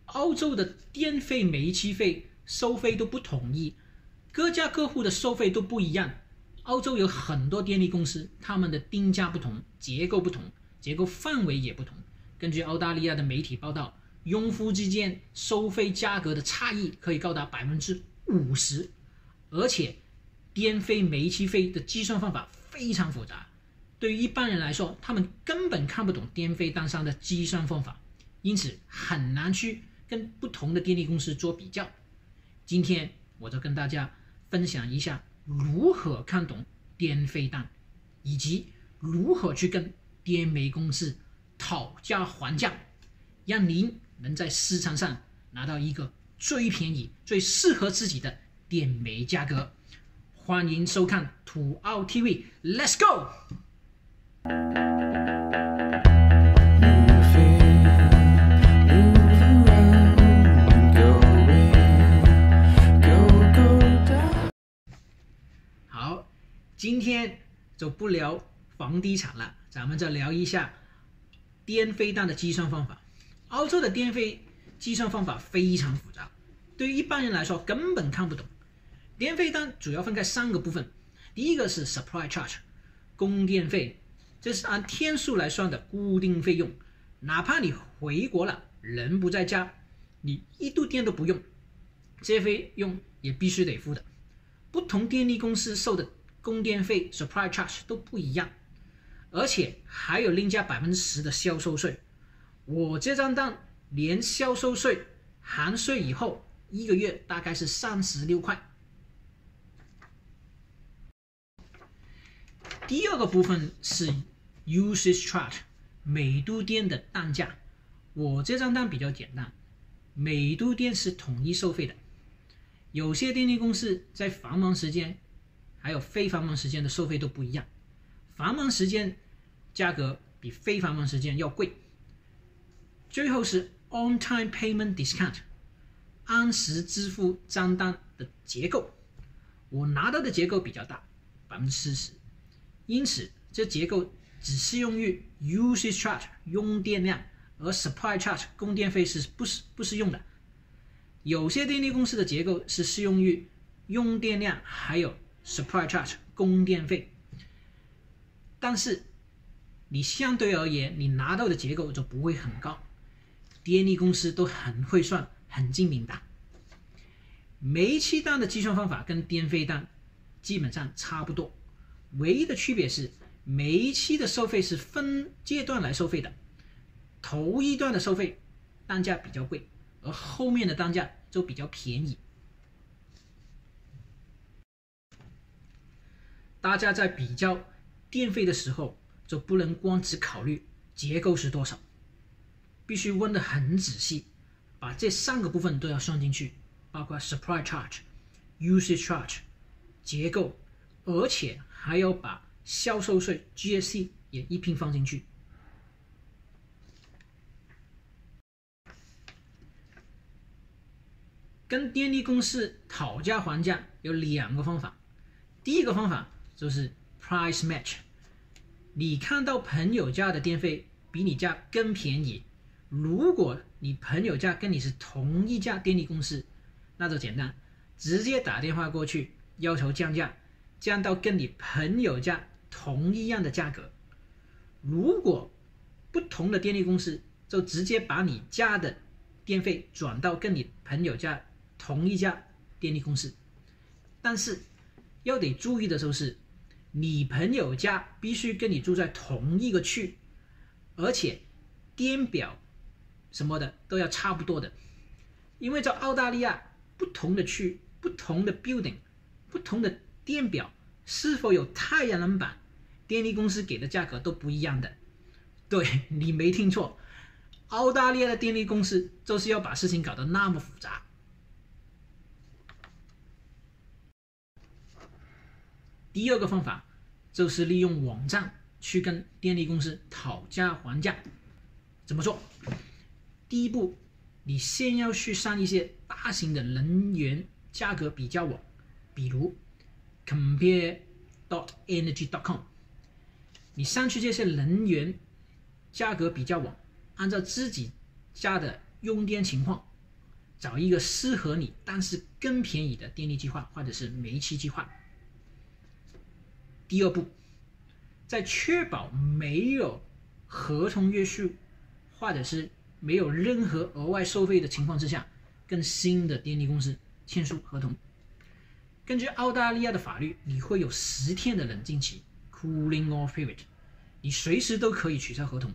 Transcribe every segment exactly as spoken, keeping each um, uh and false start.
澳洲的电费、煤气费收费都不统一，各家各户的收费都不一样。澳洲有很多电力公司，他们的定价不同，结构不同，结构范围也不同。根据澳大利亚的媒体报道，用户之间收费价格的差异可以高达 百分之五十， 而且电费、煤气费的计算方法非常复杂，对于一般人来说，他们根本看不懂电费单上的计算方法，因此很难去跟不同的电力公司做比较。今天我就跟大家分享一下如何看懂电费单，以及如何去跟电煤公司讨价还价，让您能在市场上拿到一个最便宜、最适合自己的电煤价格。欢迎收看土澳 T V，Let's go！好，今天就不聊房地产了，咱们再聊一下电费单的计算方法。澳洲的电费计算方法非常复杂，对于一般人来说根本看不懂。电费单主要分开三个部分，第一个是 supply charge， 供电费，这是按天数来算的固定费用，哪怕你回国了，人不在家，你一度电都不用，这些费用也必须得付的。不同电力公司收的供电费 supply charge 都不一样，而且还有另加 百分之十 的销售税。我这张单连销售税含税以后，一个月大概是三十六块。第二个部分是 usage charge， 每度电的单价。我这张单比较简单，每度电是统一收费的。有些电力公司在繁忙时间还有非繁忙时间的收费都不一样，繁忙时间价格比非繁忙时间要贵。最后是 on-time payment discount， 按时支付账单的结构。我拿到的结构比较大， 百分之四十， 因此这结构只适用于 usage charge 用电量，而 supply charge 供电费是不是不适用的。有些电力公司的结构是适用于用电量还有 supply charge 供电费，但是你相对而言你拿到的结构就不会很高。电力公司都很会算，很精明的。煤气单的计算方法跟电费单基本上差不多，唯一的区别是煤气的收费是分阶段来收费的，头一段的收费单价比较贵，而后面的单价就比较便宜。大家在比较电费的时候，就不能光只考虑结构是多少，必须问得很仔细，把这三个部分都要算进去，包括 supply charge、usage charge、结构，而且还要把销售税 G S T 也一并放进去。跟电力公司讨价还价有两个方法，第一个方法就是 price match， 你看到朋友家的电费比你家更便宜，如果你朋友家跟你是同一家电力公司，那就简单，直接打电话过去要求降价，降到跟你朋友家同一样的价格。如果不同的电力公司，就直接把你家的电费转到跟你朋友家同一家电力公司。但是要得注意的就是，你朋友家必须跟你住在同一个区，而且电表什么的都要差不多的。因为在澳大利亚，不同的区、不同的 building、不同的电表是否有太阳能板，电力公司给的价格都不一样的。对，你没听错，澳大利亚的电力公司就是要把事情搞得那么复杂。第二个方法就是利用网站去跟电力公司讨价还价。怎么做？第一步，你先要去上一些大型的能源价格比较网，比如 compare dot energy dot com， 你上去这些能源价格比较网，按照自己家的用电情况找一个适合你但是更便宜的电力计划或者是煤气计划。第二步，在确保没有合同约束或者是没有任何额外收费的情况之下，跟新的电力公司签署合同。根据澳大利亚的法律，你会有十天的冷静期 （cooling off period）， 你随时都可以取消合同。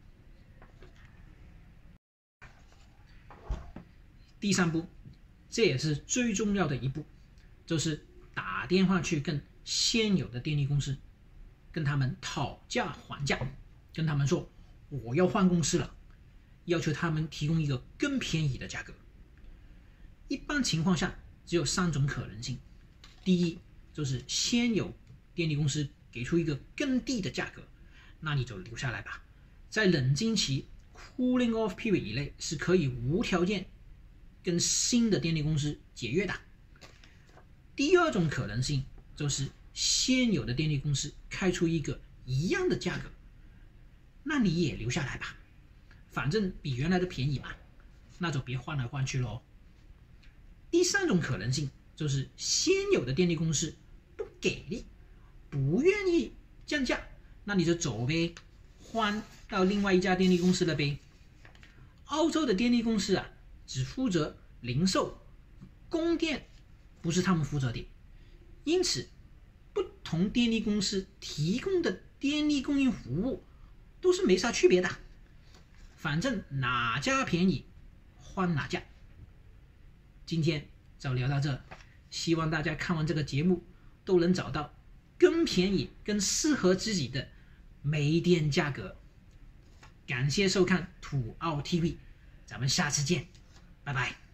第三步，这也是最重要的一步，就是打电话去跟现有的电力公司，跟他们讨价还价，跟他们说我要换公司了，要求他们提供一个更便宜的价格。一般情况下只有三种可能性。第一，就是现有电力公司给出一个更低的价格，那你就留下来吧。在冷静期 cooling off period 以内是可以无条件跟新的电力公司解约的。第二种可能性就是现有的电力公司开出一个一样的价格，那你也留下来吧，反正比原来的便宜嘛，那就别换来换去咯。第三种可能性就是现有的电力公司不给力，不愿意降价，那你就走呗，换到另外一家电力公司了呗。澳洲的电力公司啊，只负责零售，供电不是他们负责的，因此不同电力公司提供的电力供应服务都是没啥区别的，反正哪家便宜换哪家。今天就聊到这，希望大家看完这个节目都能找到更便宜、更适合自己的煤电价格。感谢收看土澳 T V， 咱们下次见，拜拜。